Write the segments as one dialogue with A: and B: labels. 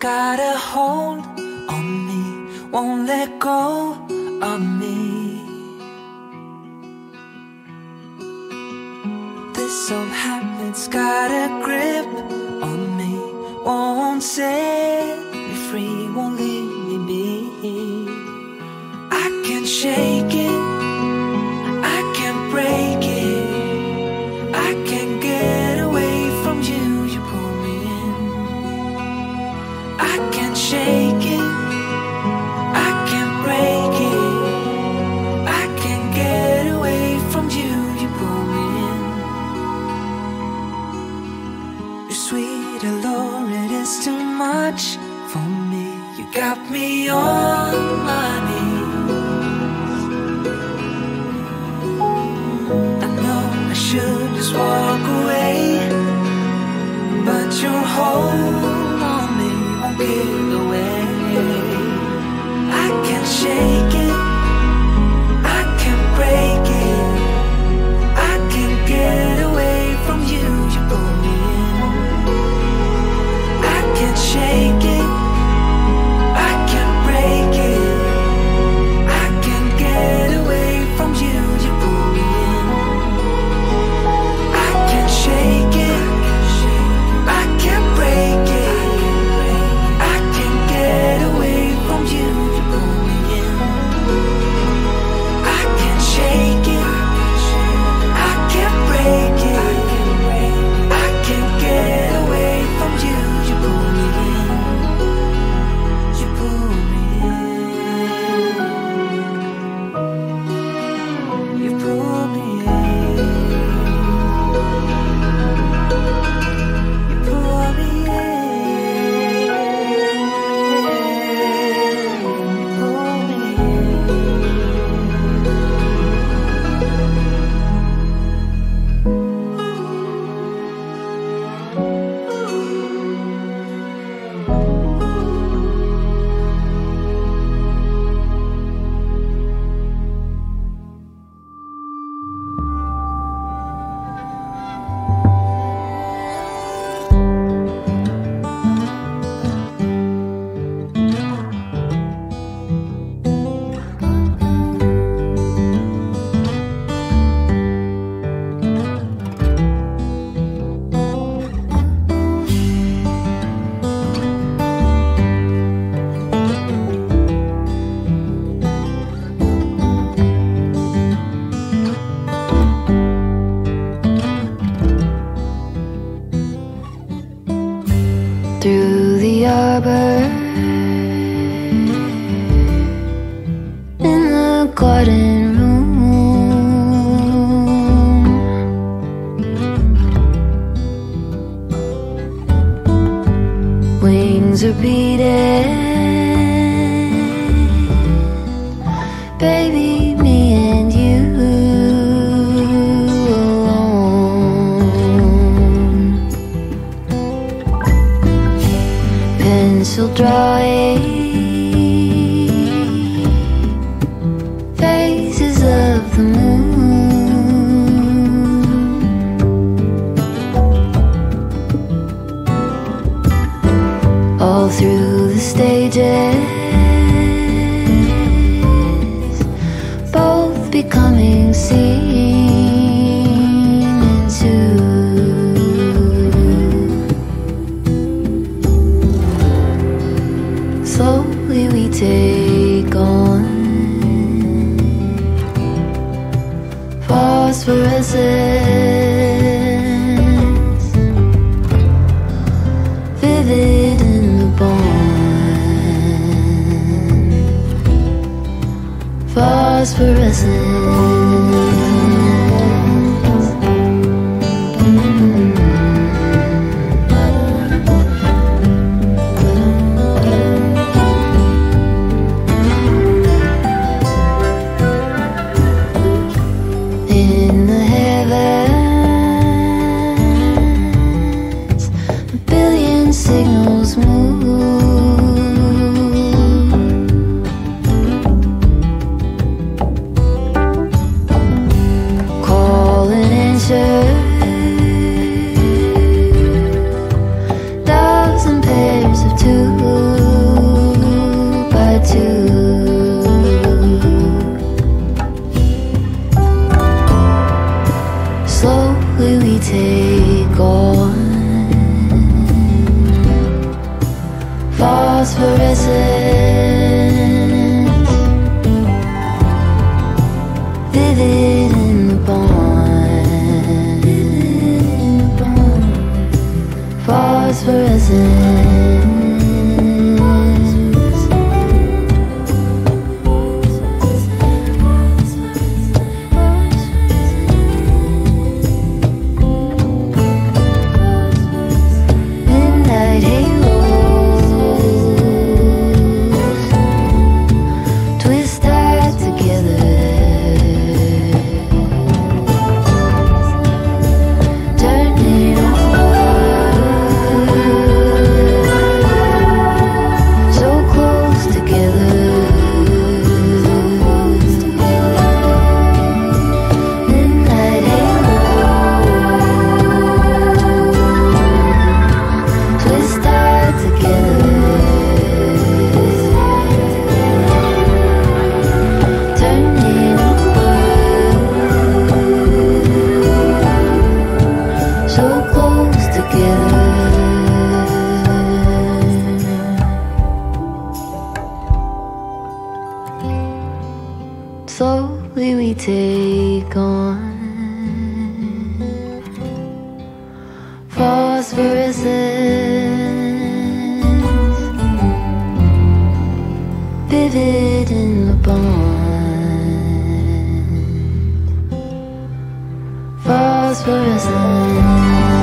A: got a hold on me, won't let go of me. This old habit's got a grip on me, won't set me free, won't leave me be. I can't shake it, I can't break it, I can't get away from you, you pull me in. I can't shake it, I can't break it, I can't get away from you, you pull me in. You're sweet, Lord, it is too much for me. You got me on my knees. I know I should just walk away, but your hold on me won't give away. I can't shake it, I can't break it, I can't get away from you, you pull me in. I can't shake it, I can't break it, I can't get away from you, you pull me in. I can't shake it, I can't break it, I can't get away from you, you pull me in. I can't shake it, I can't break it, I can't get away from you, you pull me in. You pull me in. You pull me in. You pull me in. You pull me
B: through the arbor, in the garden room. Wings are beating, baby, me and you alone. Pencil drawing phases of the moon, all through the stages, both becoming seen into. Slowly we take on phosphorescence, vivid in the bond. Phosphorescence. In the heavens, a billion signals move. take on? Phosphorescence, vivid in the bond. Phosphorescence. Midnight halos twist tied together, turning so close together. Midnight halos twist tied together, turning so close together. Slowly we take on phosphorescence, vivid in the bond. Phosphorescence.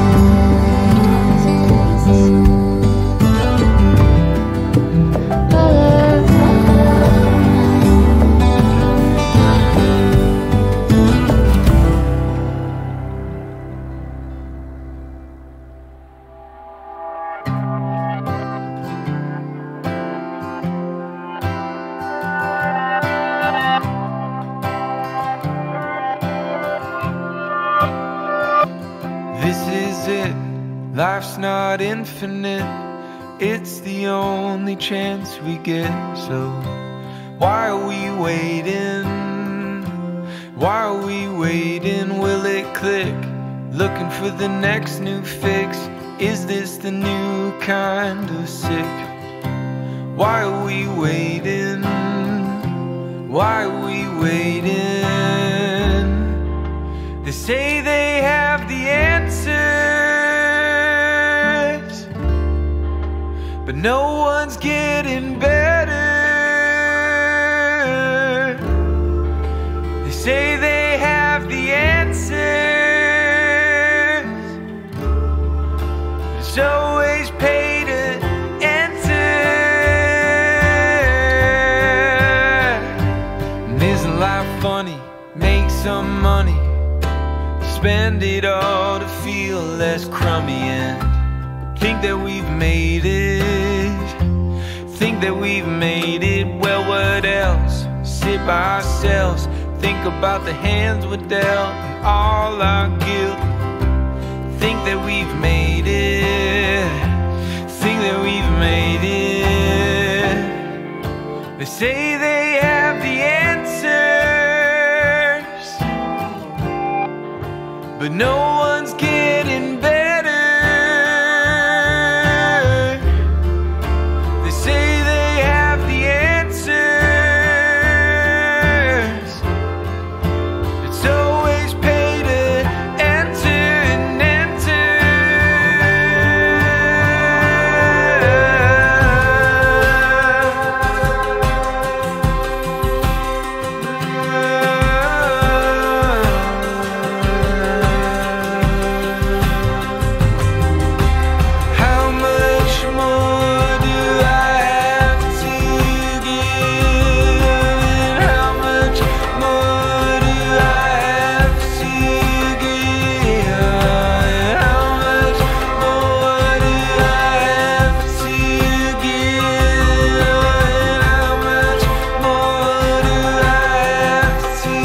A: This is it, life's not infinite. It's the only chance we get. So why are we waiting? Why are we waiting? Will it click? Looking for the next new fix. Is this the new kind of sick? Why are we waiting? Why are we waiting? They say they have the answers, but no one's getting better. They say they have the answers, but it's always pay to enter. And isn't life funny? Make some money, spend it all to feel less crummy, and think that we've made it. Think that we've made it. Well, what else? Sit by ourselves, think about the hands we're dealt and all our guilt. Think that we've made it. Think that we've made it. They say they have the answers, but no one's getting better. They say they have the answers. It's always pay to enter and enter. How much more do I have to give? And how much more do I have to give? And how much more do I have to give? And how much more do I have to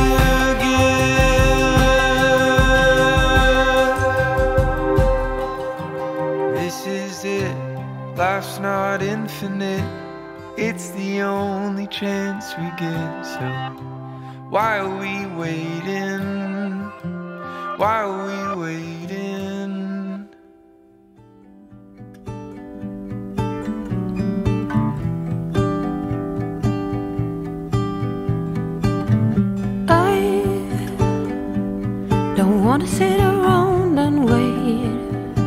A: give? This is it, life's not infinite. It's the only chance we get. So why are we waiting? Why are we waiting?
B: wanna sit around and wait.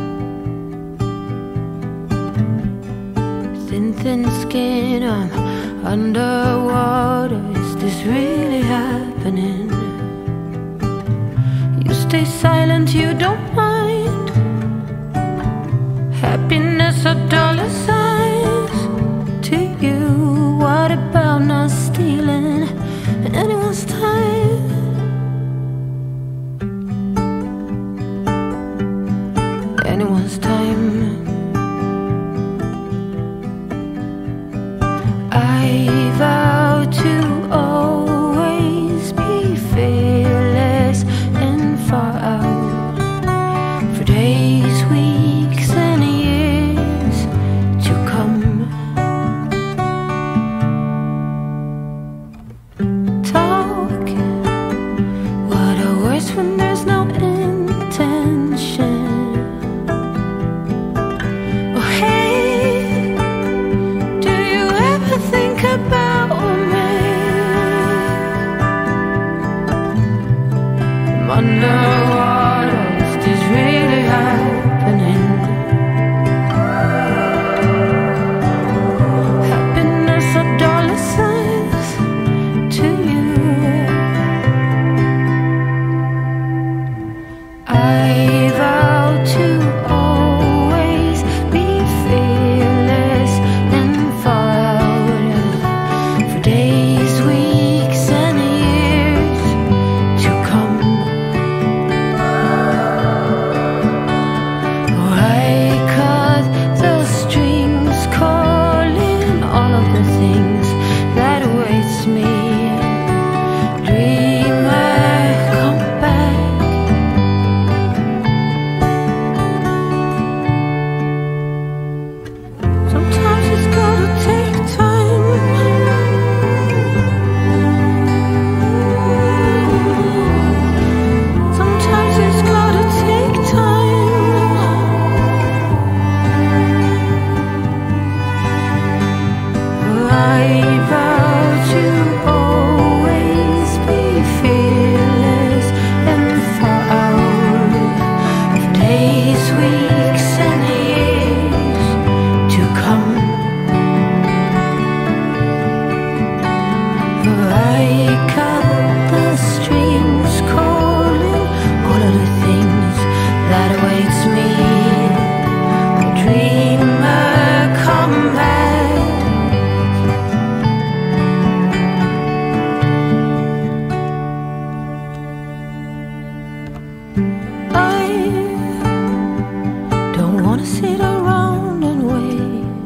B: Thin skin, I'm underwater. Is this really happening? You stay silent, you don't mind. Happiness or dollar signs to you. What about not stealing anyone's time? Anyone's time. I vow to always be fearless and far out, for days, weeks and years to come. Talk, what are words when there's no intention? Oh hey, do you ever think about me? I'm underwater, is this really happening? Happiness or dollar signs to you. I vow to always be fearless and far out, for days, weeks and years to come. I cut the strings, calling all of the things that awaits me. Dreamer, come back. Sometimes it's gotta take time. Sometimes it's gotta take time. I vow to always be fearless and far out, for days, weeks and years to come. I cut the strings, calling all of the things that awaits me. Dreamer, come back. I don't wanna sit around and wait.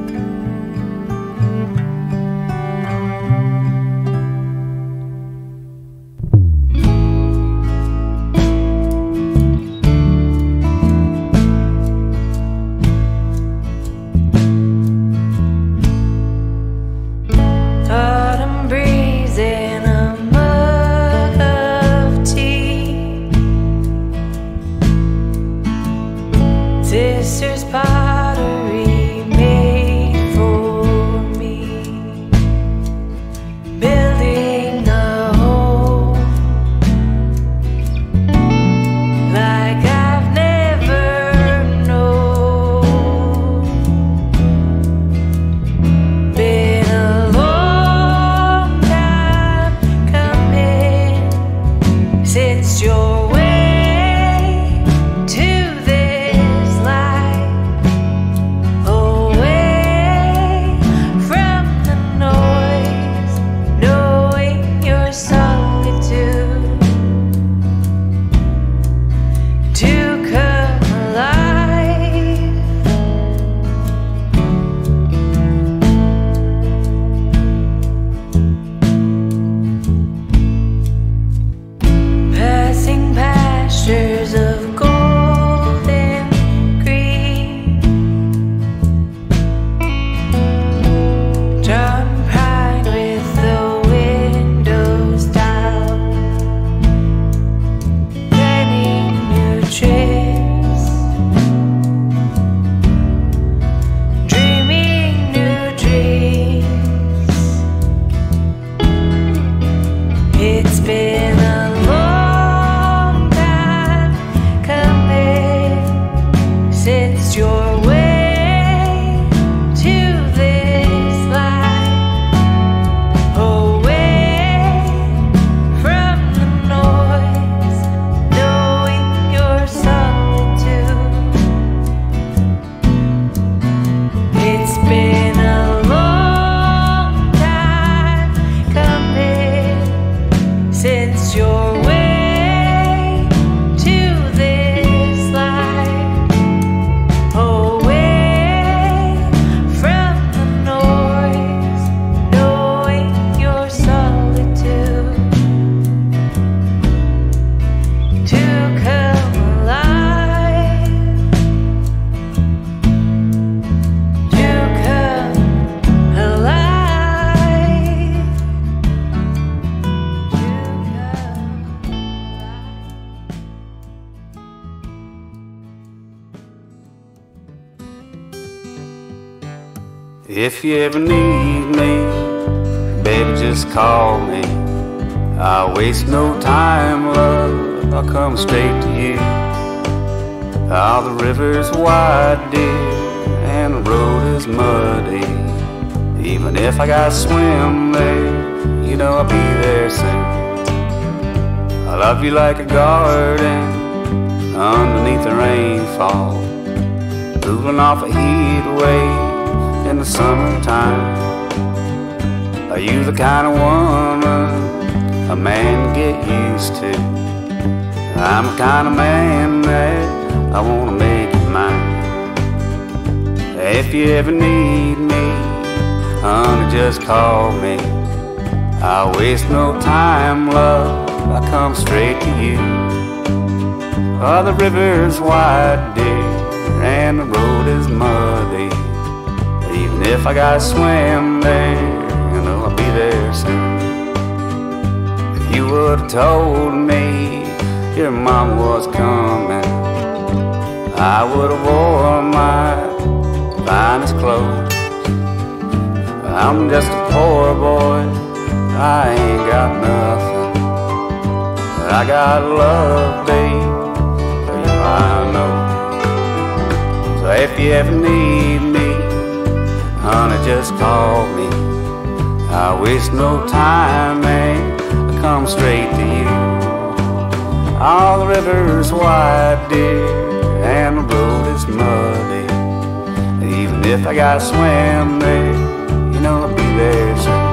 B: Autumn breeze in a mug of tea. Sister's pottery made for me. Building a home like I've never known. Been a long time coming since your way to this life, away from the noise, knowing your solitude to come alive. Passing your way to this life, away from the noise, knowing your solitude to come alive, to come alive,
C: If you ever need me, baby, just call me. I'll waste no time, love, I'll come straight to you. All the river's wide, dear, and the road is muddy. Even if I gotta swim there, you know I'll be there soon. I love you like a garden underneath the rainfall, cooling off a heat wave in the summertime. Are you the kind of woman a man can get used to? I'm the kind of man that I wanna make it mine. If you ever need me, honey, just call me. I'll waste no time, love, I'll come straight to you. Oh, the river's wide, dear, and the road is muddy. Even if I gotta swim there, you know I'll be there soon. If you would've told me your mama was coming, I would've worn my finest clothes. I'm just a poor boy, I ain't got nothing, but I got love, babe, for you I know. So if you ever need me, honey, just call me. I waste no time, man, I come straight to you. All the river's wide, dear, and the road is muddy. Even if I gotta swim there, you know I'll be there soon.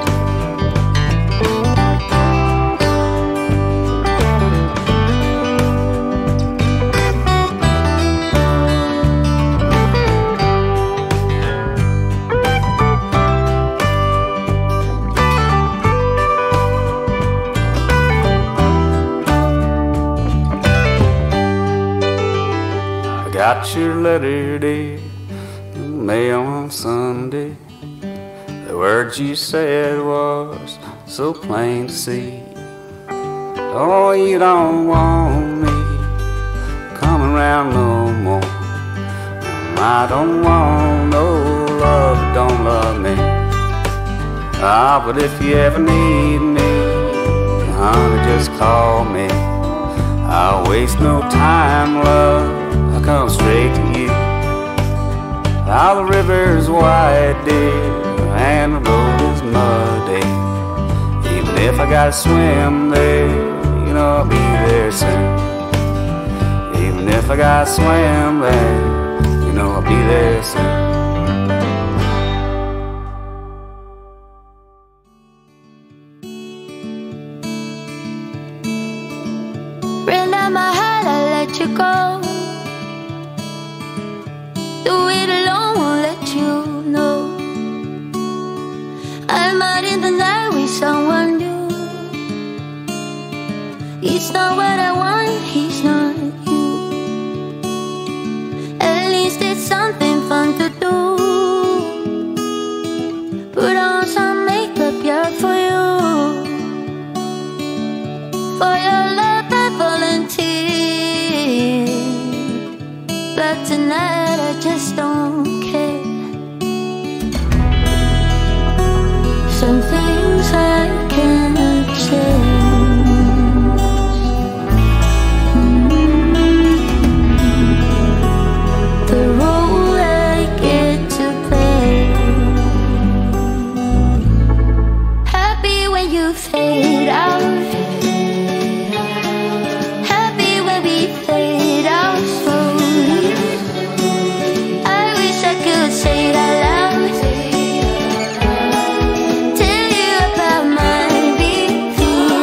C: Got your letter, dear, in the mail on Sunday. The words you said was so plain to see. Oh, you don't want me coming around no more. I don't want no love that don't love me. Ah, but if you ever need me, honey, just call me. I'll waste no time, love, I'll come straight to you. All the river's wide, dear, and the road is muddy. Even if I gotta swim there, you know I'll be there soon. Even if I gotta swim there, you know I'll be there soon.
B: Rain down my head, I let you go. Do it alone, won't let you know. I'm out in the night with someone new. It's not what I want, he's not you. At least it's something fun to do. Put on some makeup, yeah, for you. For your love I volunteered, but tonight I just don't care. Some things I cannot change. The role I get to play. Happy when you fade out. Say it out loud. Tell you about my beat.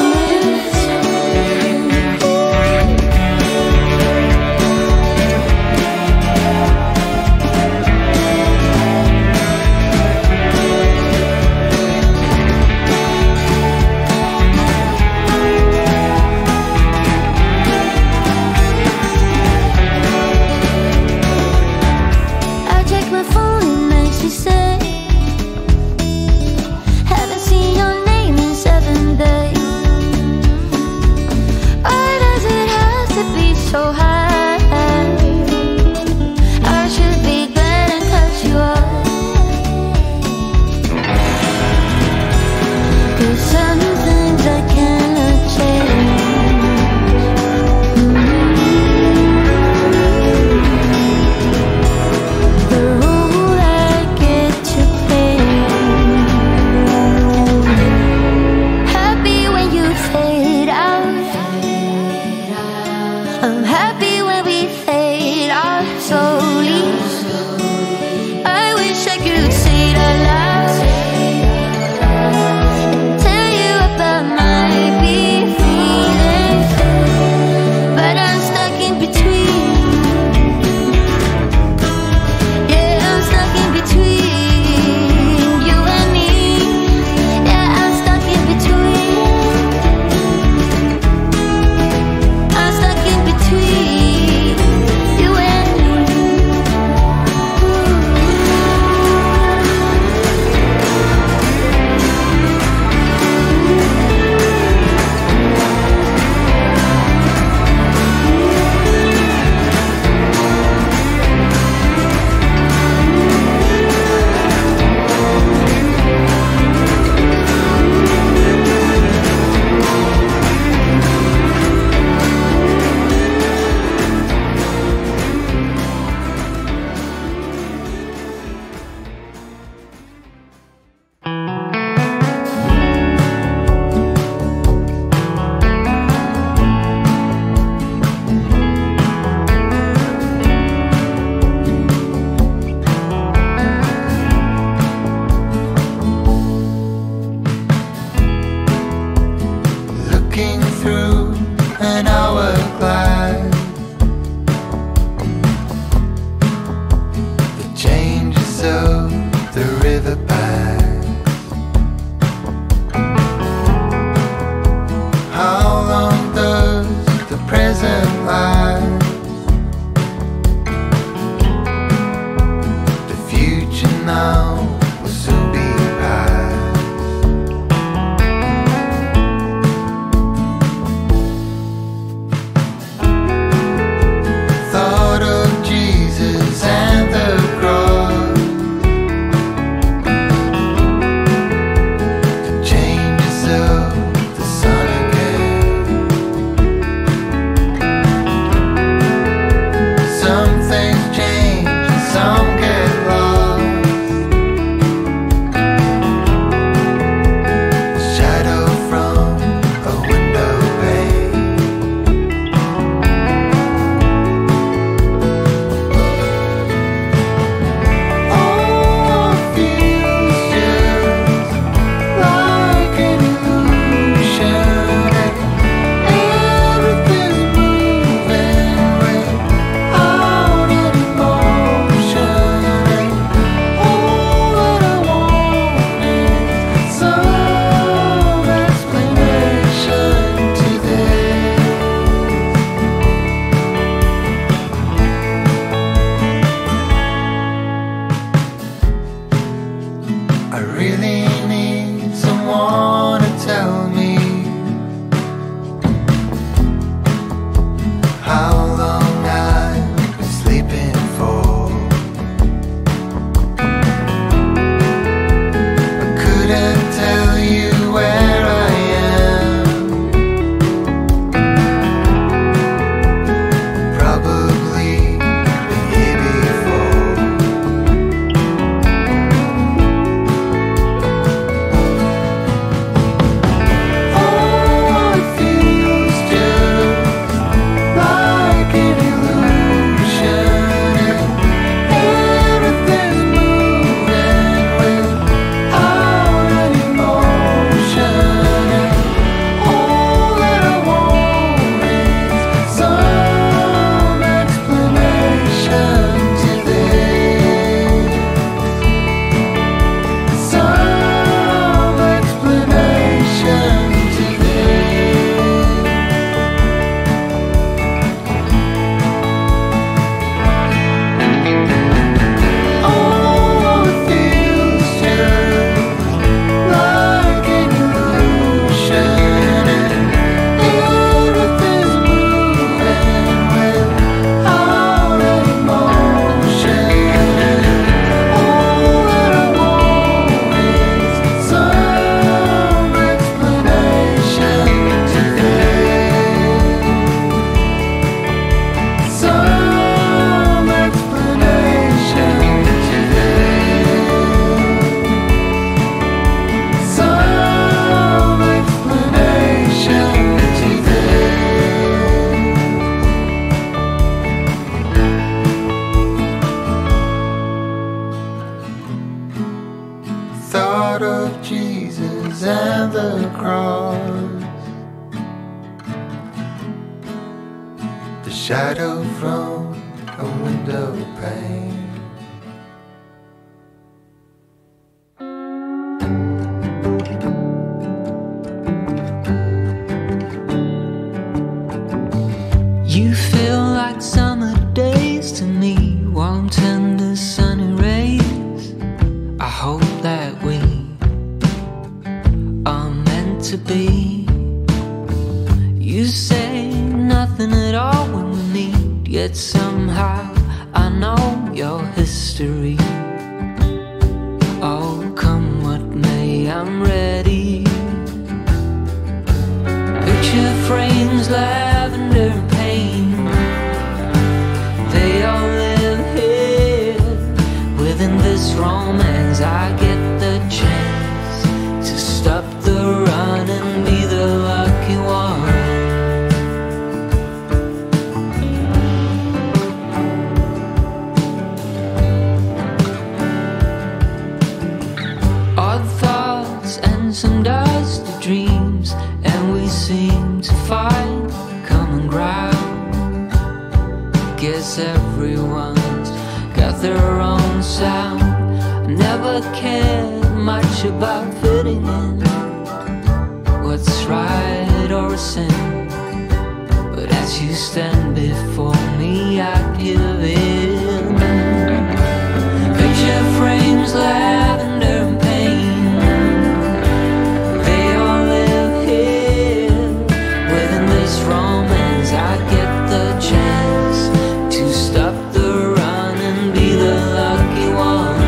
A: how long I've been sleeping for. I couldn't tell you where I am. Probably been here before. Oh, it feels just like an illusion, and everything's moving without any motion. All that I want is some explanation to this. Some explanation to this. Oh, it feels just like an illusion, and everything's moving without any motion. All that I want is some explanation to this. Some explanation to this. Some explanation to this. Thought of Jesus and the cross, the shadow from a window pane.
D: You feel like summer days to me, warm, tender, sunny rays. I hope that we are meant to be. You say nothing at all when we meet, yet somehow I know your history. Oh, come what may, I'm ready. Picture frames, lavender and pain, they all live here within this romance. I get the chance to stop the run and be the lucky one. Odd thoughts and some dusty dreams, and we seem to find common ground. Guess everyone's got their own sound. I never cared much about fitting in, what's right or a sin. But as you stand before me, I give in. Picture frames, lavender and pain, they all live here within this romance. I get the chance to stop the run and be the lucky one.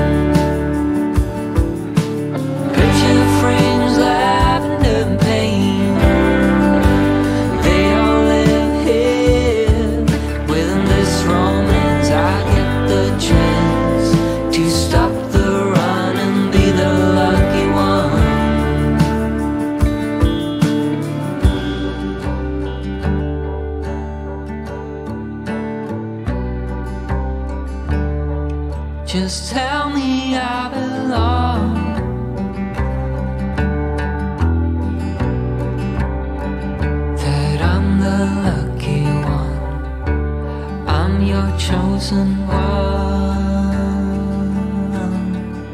D: Picture frames, lavender and pain, they all live here within this romance. I get the chance to stop the run and be the lucky one. Just tell me I belong. That I'm the lucky one, I'm your chosen one.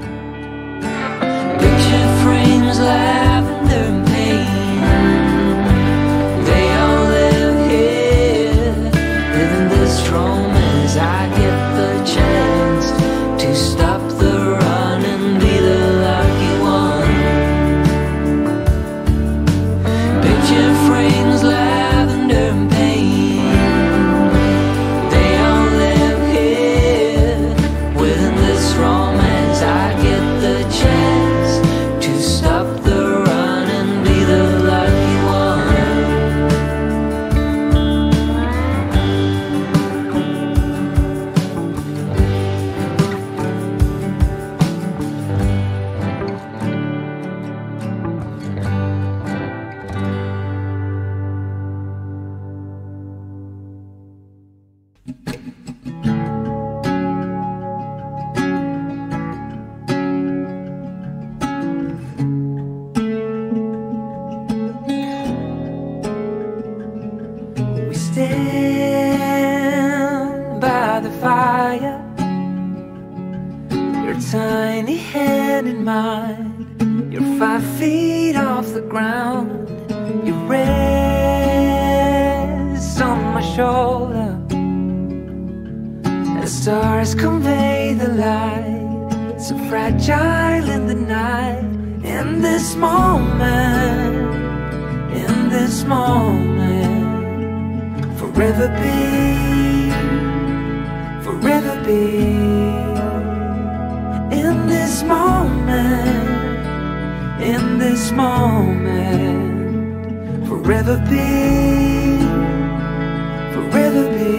D: Picture frames, lavender and pain, they all live here within this romance. I get the chance to stop the run and be the lucky one. Picture frames, lavender and pain,
A: stand by the fire, your tiny hand in mine. You're 5 feet off the ground. You rest on my shoulder. The stars convey the light, so fragile in the night. In this moment, in this moment, forever be, forever be. In this moment, in this moment, forever be, forever be.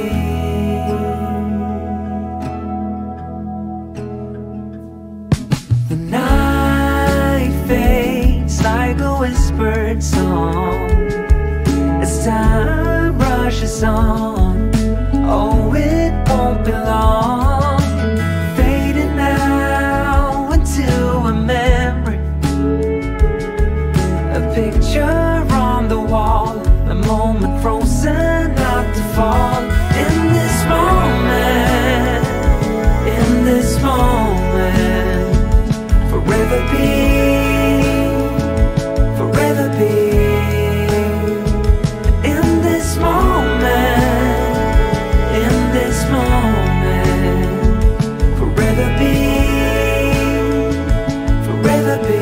A: The night fades like a whispered song as time rushes on. Oh, it won't be long, fading now into a memory, a picture on the wall, a moment frozen not to fall. In this moment, in this moment, forever be, forever be. In this moment, in this moment, forever be, forever be.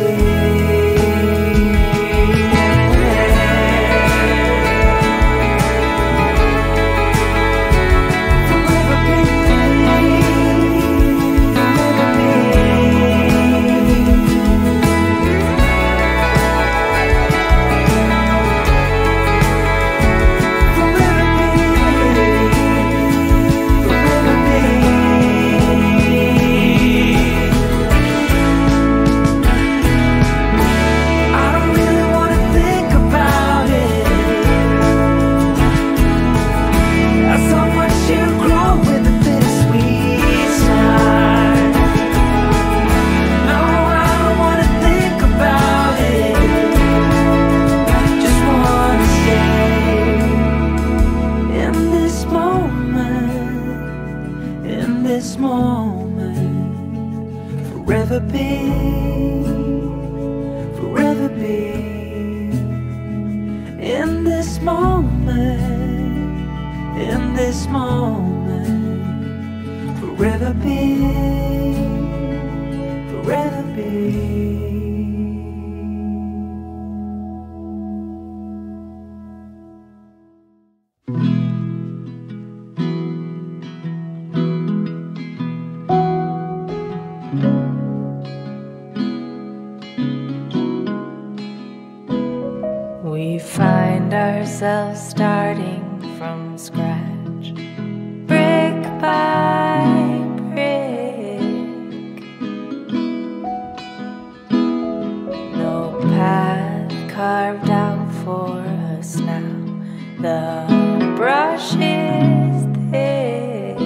A: This moment, forever be, forever be. In this moment, in this moment, forever be, forever be.
B: We find ourselves starting from scratch, brick by brick. No path carved out for us now. The brush is thick.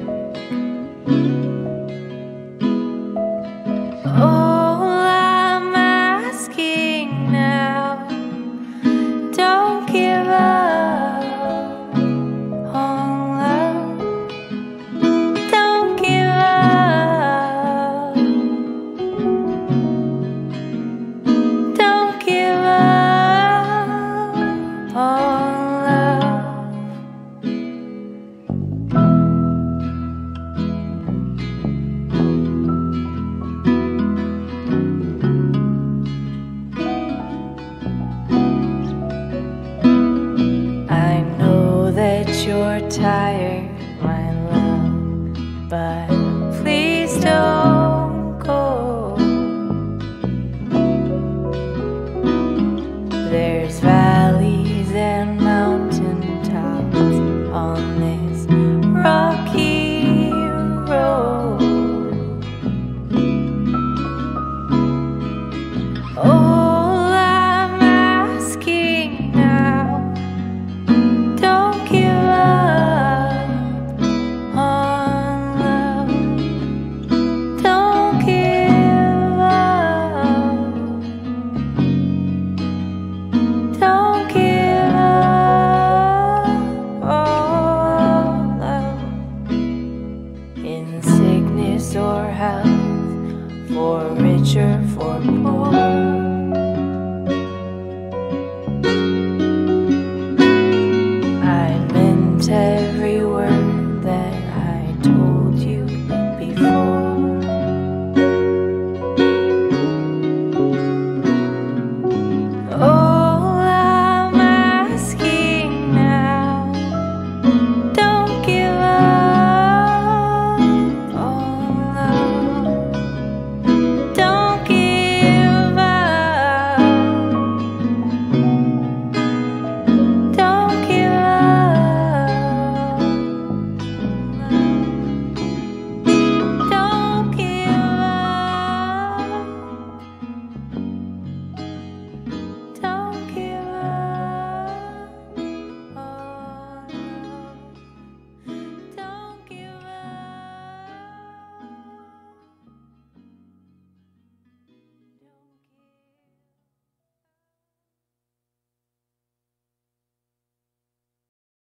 B: All I'm asking now, don't give up on love. Don't give up. Don't give up on love. You're tired, my love, but please don't go. There's valleys and mountains say.